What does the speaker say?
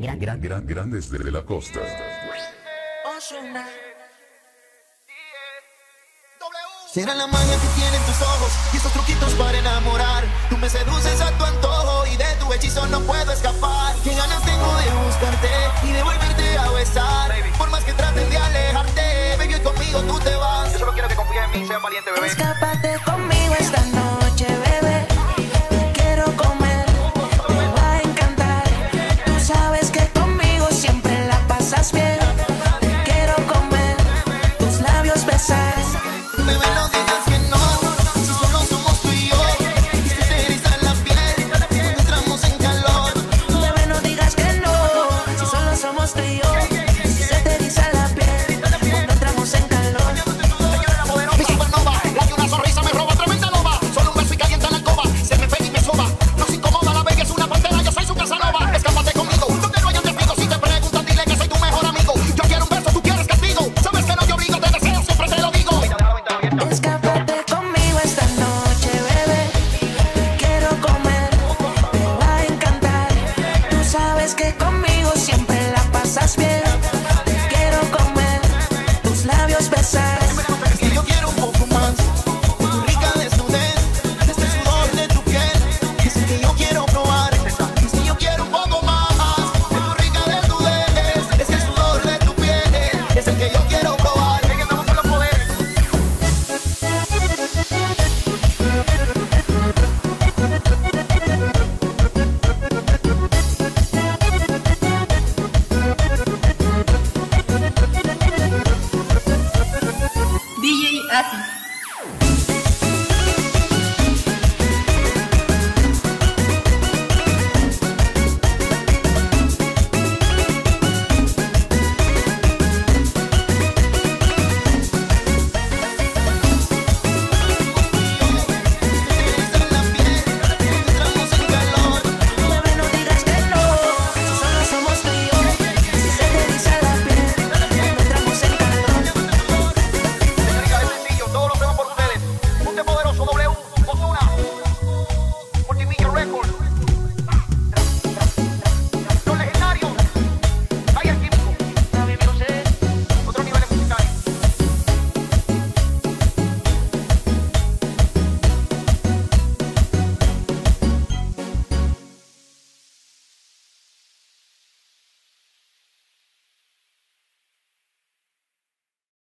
Grandes de la costa. Será la magia que tienen tus ojos y esos truquitos para enamorar. Tú me seduces a tu antojo y de tu hechizo no puedo escapar. Qué ganas tengo de buscarte y de volverte a besar, baby. Por más que traten de alejarte, baby, hoy conmigo tú te vas. Yo solo quiero que confíes en mí, seas valiente, bebé. Escápate conmigo esta noche.